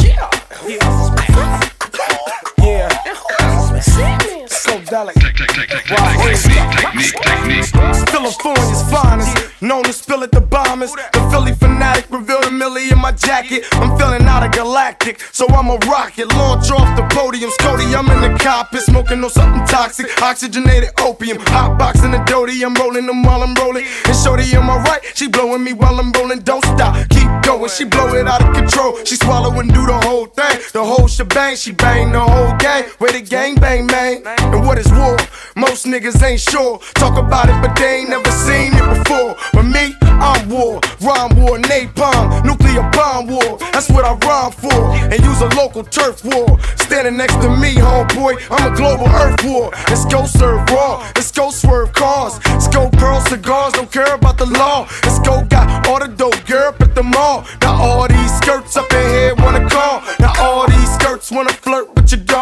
[SPEAKER 5] California's finest, known to spill at the bombers. The Philly fanatic revealed a milli in my jacket. I'm feeling out of galactic, so I'ma rock it. Launch off the podium, Scody, I'm in the cockpit, smoking on something toxic, oxygenated opium. Hot box in the doty, I'm rolling them while I'm rolling. And shorty on my right, she blowing me while I'm rolling. Don't stop, keep going, she blow it out of control. She swallow and do the whole thing, the whole shebang. She bang the whole gang, where the gang bang, man. And what is war? Most niggas ain't sure. Talk about it, but they ain't never seen it before. But me, I'm war, rhyme war, napalm, nuclear bomb war. That's what I rhyme for. And use a local turf war. Standing next to me, homeboy, I'm a global earth war. Let's go serve raw, let's go swerve cars. Let's go pearl cigars, don't care about the law. Let's go got all the dope, girl, up at the mall. Now all these skirts up in here wanna call. Now all these skirts wanna flirt with your dog.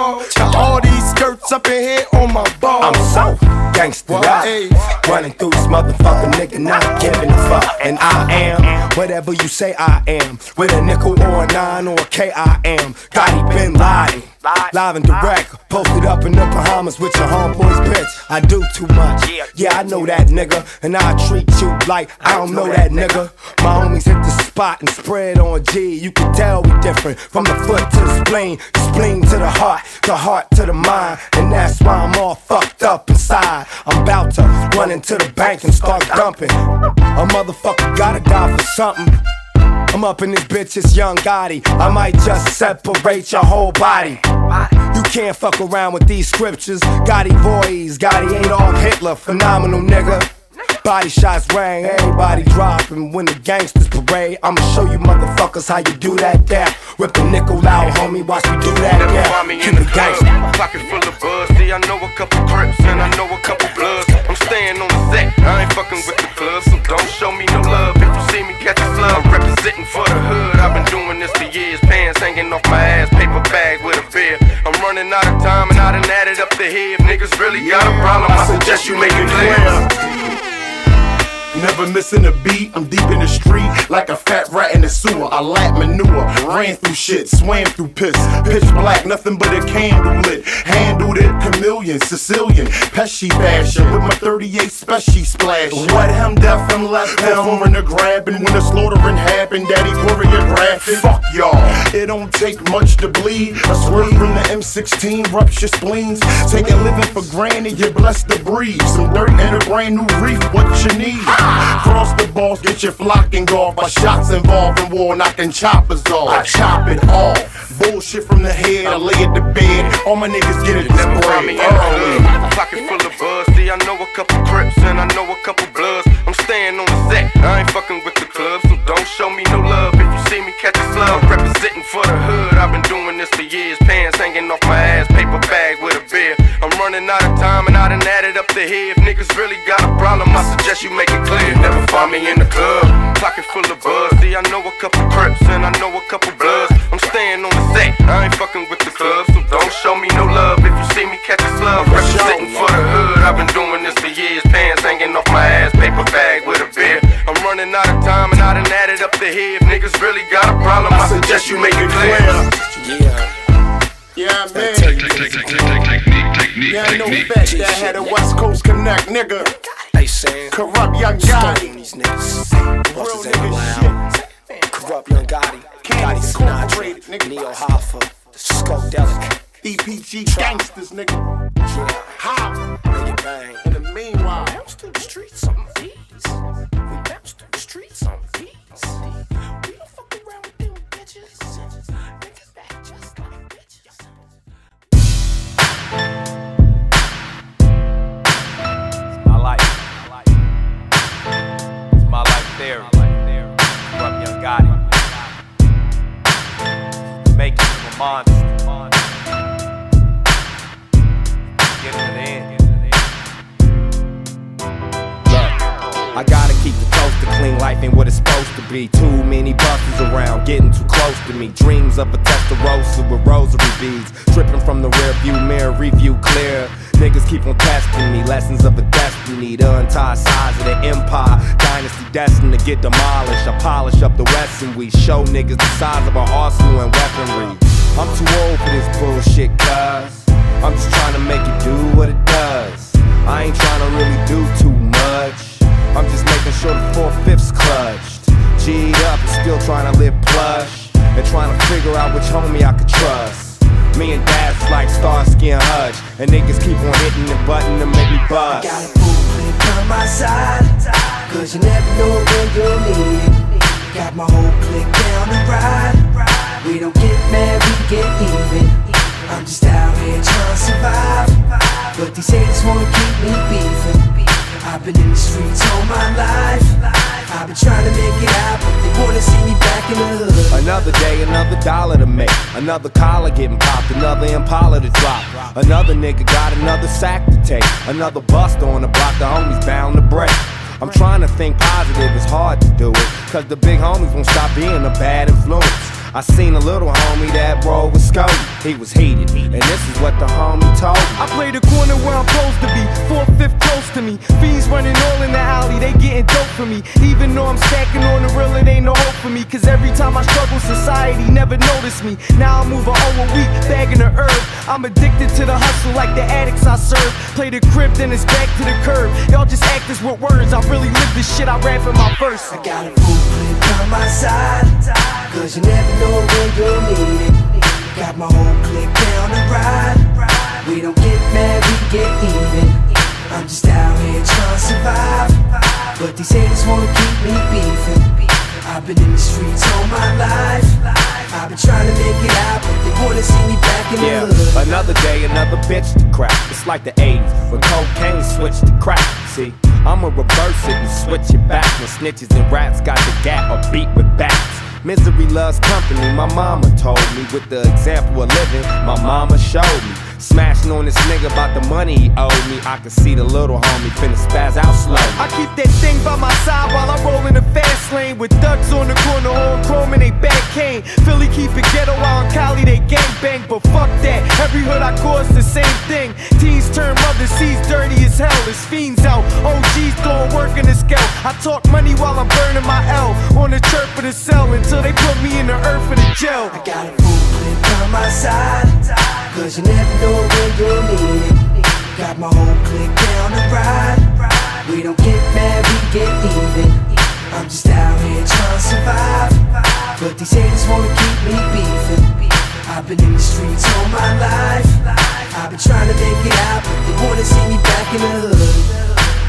[SPEAKER 3] running through this motherfucker, nigga, not giving a fuck. And I am whatever you say I am, with a nickel or a 9 or a K-I-M. Gotti Bin Laden, live and direct, posted up in the Bahamas with your homeboys, bitch. I do too much, yeah, I know that nigga, and I treat you like I don't know that nigga. My homies hit the spot and spread on G. You can tell we different, from the foot to the spleen to the heart to the mind. And that's why I'm all fucked up inside. I'm about to run into the bank and start dumping. A motherfucker gotta die for something. I'm up in this bitch, it's Young Gotti. I might just separate your whole body. You can't fuck around with these scriptures. Gotti boys, Gotti Adolf Hitler, phenomenal nigga. Body shots rang, everybody dropping when the gangsters parade. I'ma show you motherfuckers how you do that there. Whip the nickel out, homie, watch me do that there. Keep it gangster.
[SPEAKER 9] Pocket full of buzz, see I know a couple Crips and I know a couple Bloods. I'm staying on the set, I ain't fucking with the club, so don't show me no love if you see me catch a slug. I'm representing for the hood, I've been doing this for years. Pants hanging off my ass, paper bag with a beer. I'm running out of time and I done added up the hair. If niggas really got a problem, I suggest you make it clear.
[SPEAKER 10] Never missing a beat, I'm deep in the street like a fat rat in the sewer. I lap manure, ran through shit, swam through piss. Pitch black, nothing but a candle lit. Handled it, chameleon, Sicilian, Pesci fashion with my 38 special splash. What him deaf and left him in the grabbing when the slaughtering happened. Daddy choreographed. Fuck y'all, it don't take much to bleed. A swerve from the M16, rupture spleens. Take a living for granted, you're blessed to breathe. Some dirt and a brand new reef, what you need. Cross the balls, get your flocking off. My shots involved in war, knocking choppers off. I chop it off. Bullshit from the head, I lay it to bed. All my niggas get it this bread.
[SPEAKER 9] Pocket full of buzz, see I know a couple Crips and I know a couple Bloods. I'm staying on the set, I ain't fucking with the club, so don't show me no love if you see me catch a slug. I'm representing for the hood, I've been doing this for years. Pants hanging off my ass, paper bag with a beer. I'm running out of time and I done added up the hair. If niggas really got a problem, I suggest you make it clear. Never find me in the club, pocket full of buzz. See I know a couple Crips and I know a couple Bloods. I'm staying on the set, I ain't fucking with the club, so don't show me no love if you see me catch a slug. I'm representing for the hood, I've been doing this for years. Pants hanging off my ass, paper bag with a beer. I'm running out of time and I done added up the hair. If niggas really got a problem, I suggest you make it clear.
[SPEAKER 10] Yeah, man. Yeah, I know facts that had a West Coast connect, nigga. Corrupt Young Gotti. Real nigga shit.
[SPEAKER 3] Corrupt Young Gotti. Gotti Sinatra, Neo Hoffa, Skodelic,
[SPEAKER 10] EPG gangsters, nigga.
[SPEAKER 3] Yeah,
[SPEAKER 10] how?
[SPEAKER 3] Make it bang.
[SPEAKER 10] In the meanwhile,
[SPEAKER 3] we bounce through the streets on these. We bounce through the streets on these. We don't fuck around with them bitches. Niggas back just like bitches.
[SPEAKER 1] My life. It's my life theory. Corrupt Young Gotti. Making him a monster. Get him to the end. Look, I gotta keep the toaster clean. Life ain't what it's supposed to be. Too many busters around, getting too close to me. Dreams of a Testarossa with rosary beads. Tripping from the rear view mirror, review clear. Niggas keep on testing me, lessons of a destiny. The untied sides of the empire, dynasty destined to get demolished. I polish up the West and we show niggas the size of our arsenal and weaponry. I'm too old for this bullshit, cuz I'm just trying to make it do what it does. I ain't trying to really do too much. I'm just making sure the 4/5's clutched. G'd up and still trying to live plush, and trying to figure out which homie I could trust. Me and Dad's like Starsky and Hutch, and niggas keep on hitting the button to make me buzz.
[SPEAKER 3] Got a full clip on my side, cause you never know when you'll need it. Got my whole clique down the ride. We don't get mad, we get even. I'm just out here trying to survive, but these haters wanna keep me beefing. I've been in the streets all my life. I've been trying to make it out, but they wanna see me back in the hood.
[SPEAKER 1] Another day, another dollar to make. Another collar getting popped, another Impala to drop. Another nigga got another sack to take. Another buster on the block, the homies bound to break. I'm trying to think positive, it's hard to do it, cause the big homies won't stop being a bad influence.
[SPEAKER 8] I seen a little homie that rolled with Scotty. He was heated, and this is what the homie told me.
[SPEAKER 11] I play the corner where I'm supposed to be, 4/5 close to me. Fiends running all in the alley, they getting dope for me. Even though I'm stacking on the real, it ain't no hope for me. Cause every time I struggle, society never noticed me. Now I move a over a week, bagging the herb. I'm addicted to the hustle like the addicts I serve. Play the crib, then it's back to the curb. Y'all just actors with words, I really live this shit, I rap in my verse.
[SPEAKER 3] I got a full clip on my side, cause you never know when you'll need it. Got my whole clique down to ride. We don't get mad, we get even. I'm just out here trying to survive, but these haters wanna keep me beefing. I've been in the streets all my life. I've been trying to make it out, but they wanna see me back in the hood.
[SPEAKER 8] Another day, another bitch to crack. It's like the 80s, when cocaine switched to crack. See, I'ma reverse it and switch it back. When snitches and rats got the gap or beat with bats. Misery loves company, my mama told me. With the example of living, my mama showed me. Smashing on this nigga about the money he owed me. I could see the little homie finna spaz out slow.
[SPEAKER 11] I keep that thing by my side while I roll in the fast lane. With thugs on the corner, on chrome and they back cane. Philly keep it ghetto, while in Cali they gang bang. But fuck that, every hood I call is the same thing. Teens turn mothers, seas dirty as hell. There's fiends out, OGs throwing work in the scale. I talk money while I'm burning my L on the chirp of the cell until they put me in the earth for the jail.
[SPEAKER 3] I got a full clip on my side, cause you never know when you'll need it. Got my whole clique down to ride. We don't get mad, we get even. I'm just out here trying to survive, but these haters wanna keep me beefing. I've been in the streets all my life. I've been trying to make it out, but they wanna see me back in the hood.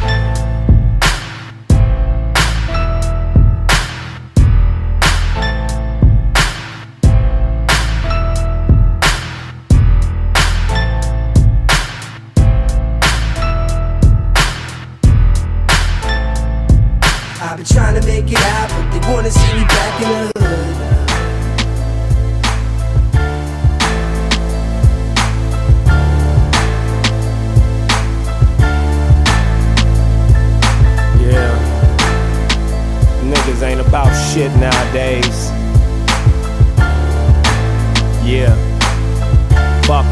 [SPEAKER 3] I've been trying to make it out, but they wanna see me back in the hood.
[SPEAKER 8] Yeah, niggas ain't about shit nowadays. Yeah, fuck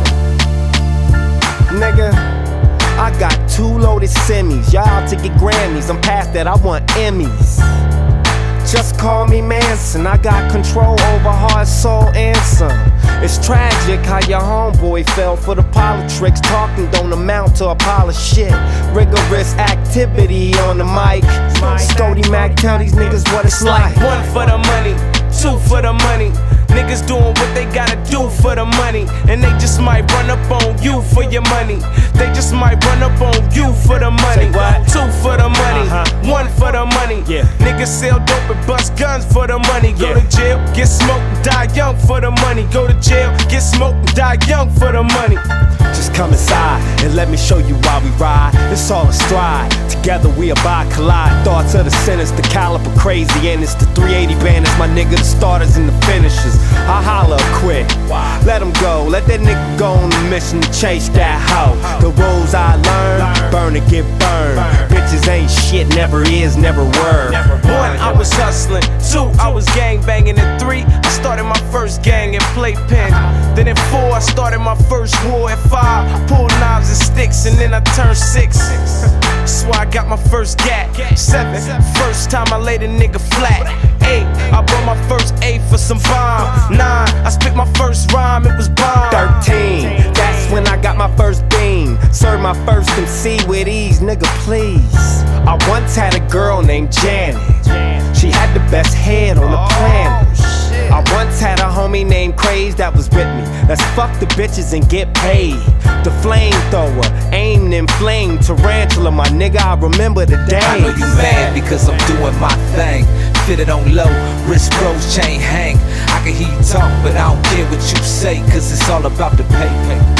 [SPEAKER 8] 'em. Nigga, I got 2 loaded semis, y'all out to get Grammys. I'm past that, I want Emmys. Just call me Manson, I got control over heart, soul, and some. It's tragic how your homeboy fell for the politics. Talking don't amount to a pile of shit. Rigorous activity on the mic. Stody Mac, tell these niggas what it's like.
[SPEAKER 4] 1 for the money, 2 for the money. Niggas doing what they gotta do for the money. And they just might run up on you for your money. They just might run up on you for the money. 2 for the money, 1 for the money. Niggas sell dope and bust guns for the money. Go to jail, get smoked and die young for the money. Go to jail, get smoked and die young for the money.
[SPEAKER 8] Just come inside and let me show you why we ride. It's all a stride. Together we abide, collide. Thoughts of the sinners, the caliber crazy, and it's the 380 bandits, my nigga, the starters and the finishers. I holla or quit. Let them go. Let that nigga go on a mission to chase that hoe. The rules I learned, burn or get burned. Bitches ain't shit, never is, never were.
[SPEAKER 4] 1, I was hustling. 2, I was gang banging. And 3, I started my first gang in Playpen. Then at 4, I started my first war. At 5, I pulled knives and sticks, and then I turned 6. That's why I got my first gat. 7, first time I laid a nigga flat. 8, I bought my first A for some bomb. 9, I spit my first rhyme, it was bomb.
[SPEAKER 8] 13, that's when I got my first beam. Served my first MC with ease, nigga please. I once had a girl named Janet. She had the best head on the planet. I once had a homie named Craze that was with me. Let's fuck the bitches and get paid. The flamethrower, aimed and flame tarantula, my nigga, I remember the day.
[SPEAKER 12] I know you mad because I'm doing my thing. Fitted on low, wrist bros, chain hang. I can hear you talk, but I don't care what you say, cause it's all about the pay.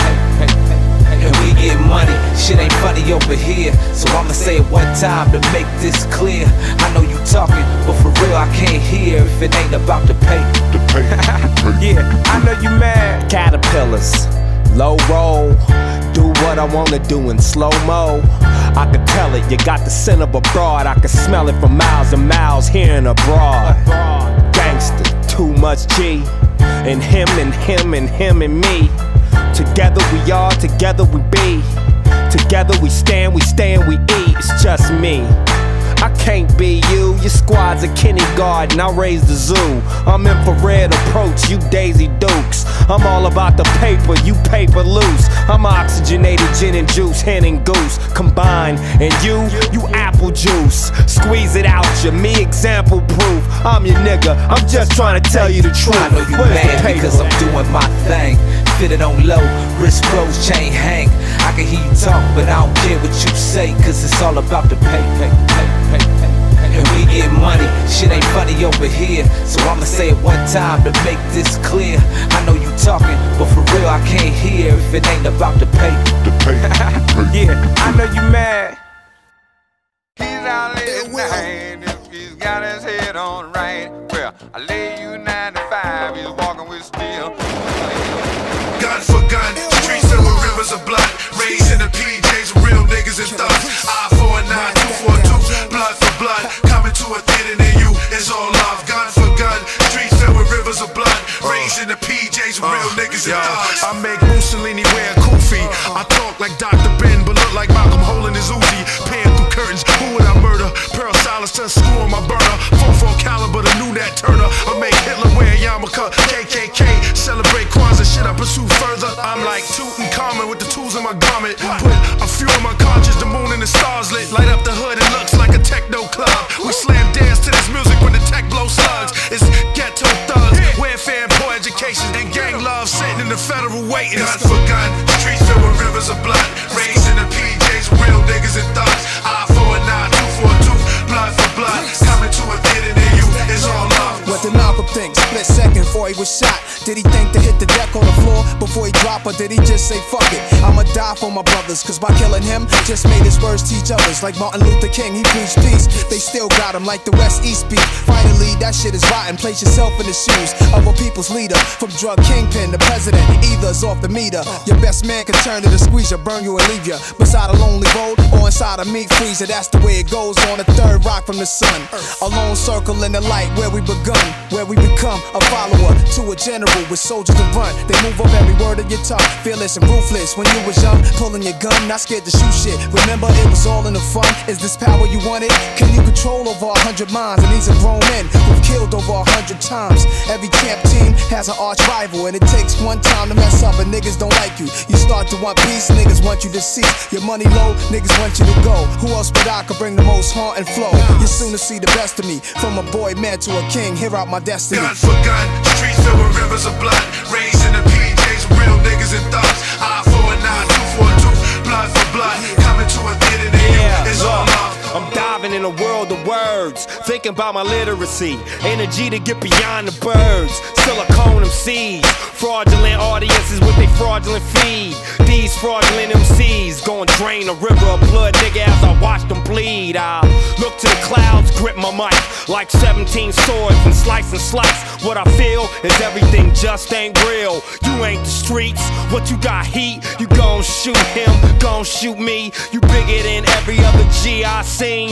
[SPEAKER 12] And we get money, shit ain't funny over here. So I'ma say it one time to make this clear. I know you talking, but for real I can't hear if it ain't about the pay.
[SPEAKER 4] Yeah, I know you mad.
[SPEAKER 8] Caterpillars, low roll, do what I wanna do in slow-mo. I could tell it, you got the scent of a broad. I could smell it from miles and miles here and abroad. Gangster, too much G.
[SPEAKER 1] And him and him and him and me. Together we are, together we be. Together we stand, we eat. It's just me. I can't be you, your squad's a kindergarten, I raise the zoo. I'm infrared approach, you Daisy Dukes. I'm all about the paper, you paper loose. I'm oxygenated gin and juice, hen and goose combined. And you apple juice. Squeeze it out you, me example proof. I'm your nigga, I'm just trying to tell you the truth.
[SPEAKER 12] I know you mad because I'm doing my thing. Fitted on low, wrist closed, chain hang. I can hear you talk, but I don't care what you say, cause it's all about the pay. And we get money, shit ain't funny over here. So I'ma say it one time to make this clear. I know you talking, but for real I can't hear if it ain't about the pay.
[SPEAKER 1] Yeah, I know you mad.
[SPEAKER 2] He's out late at night, if he's got his head on right. Well, I lay you 95, he's walking with steel.
[SPEAKER 13] Gun for gun, streets filled with rivers of blood. Raised in the PJs, real niggas and thugs. Eye for an eye, 2 for 2, blood for blood. Coming to a theater near you, it's all love. Gun for gun, streets filled with rivers of blood. Raised in the PJs, real niggas and thugs.
[SPEAKER 5] I make Mussolini wear a kufi. I talk like Dr. Ben, but look like Malcolm holding his Uzi. Paying through curtains, who would I murder? Pearl Silas to screw on my burner. 4-4 caliber, the new Nat Turner. I make Hitler wear a yarmulke, KKK. Celebrate Kwanzaa, shit I pursue further. I'm like Tutankhamun with the tools in my garment. Put a few in my conscience, the moon and the stars lit. Light up the hood, it looks like a techno club. We slam dance to this music when the tech blow slugs. It's ghetto thugs, welfare and poor education, and gang love sitting in the federal waiting.
[SPEAKER 13] Gun for gun, streets filled with rivers of blood. Raised in the PJs, real niggas and thugs. Eye for an eye, 2 for 2, blood for blood. Coming to a theater near you, it's all love.
[SPEAKER 11] What did Malcolm think? Split second before he was shot. Did he think to hit the deck on the floor before he dropped, or did he just say fuck it? I'ma die for my brothers, cause by killing him, just made his words teach others. Like Martin Luther King, he preached peace. They still got him like the West East beat. Finally, that shit is rotten. Place yourself in the shoes of a people's leader. From drug kingpin to president, either's off the meter. Your best man can turn to the squeezer, burn you and leave you beside a lonely road or inside a meat freezer. That's the way it goes on the third rock from the sun. A lone circle in the light where we begun, where we become a follower to a general with soldiers to run. They move up every word of your tongue, fearless and ruthless. When you was young, pulling your gun, not scared to shoot shit. Remember, it was all in the fun. Is this power you wanted? Can you control over 100 minds? And these are grown men who've killed over 100 times. Every champ team has an arch rival, and it takes one time to mess up, and niggas don't like you. You start to want peace, niggas want you to cease. Your money low, niggas want you to go. Who else but I could bring the most heart and flow? You soon to see the best of me. From a boy man to a king, hear out my destiny.
[SPEAKER 13] Gun for gun, streets filled with rivers of blood. Raised in the PJs, real niggas and thugs. Eye for an eye, 2 for 2, blood for blood. Coming to a theater near you, it's all love.
[SPEAKER 1] I'm diving in a world of words, thinking about my literacy, energy to get beyond the birds. Silicone MCs, fraudulent audiences with they fraudulent feed. These fraudulent MCs gon' drain a river of blood, nigga, as I watch them bleed. I look to the clouds, grip my mic like 17 swords and slice and slice. What I feel is everything just ain't real. You ain't the streets, what you got heat, you gon' shoot him, gon' shoot me. You bigger than every other G I seen.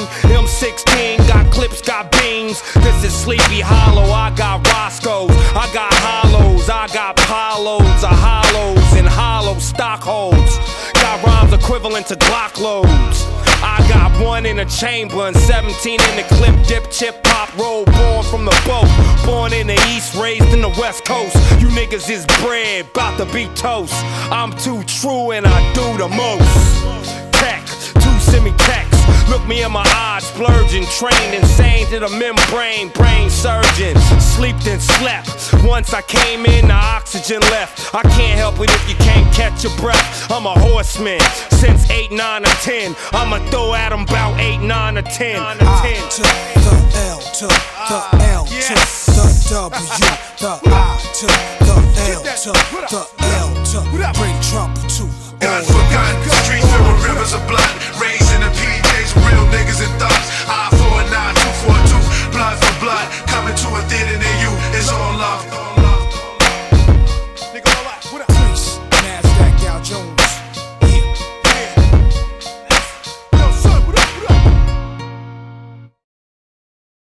[SPEAKER 1] M16 got clips, got beams. This is Sleepy Hollow, I got Roscoe's, I got hollows, I got Polos, hollows and hollow stock holds. Got rhymes equivalent to Glock loads. I got 1 in a chamber and 17 in the clip, dip, chip, pop, roll. Born from the boat, born in the east, raised in the west coast. You niggas is bread, bout to be toast. I'm too true and I do the most. Tech, 2 semi-techs. Look me in my eyes, splurging, trained insane to the membrane, brain surgeon. Sleeped and slept. Once I came in, the oxygen left. I can't help it if you can't catch your breath. I'm a horseman since 8, 9, or 10. I'ma throw at 'em about 8, 9, or 10.
[SPEAKER 11] I to the L to the L to the W, the I to the L to the L to bring trouble to.
[SPEAKER 13] Gun for gun, streets filled with rivers of blood. Raised in the PJs, real niggas and thugs.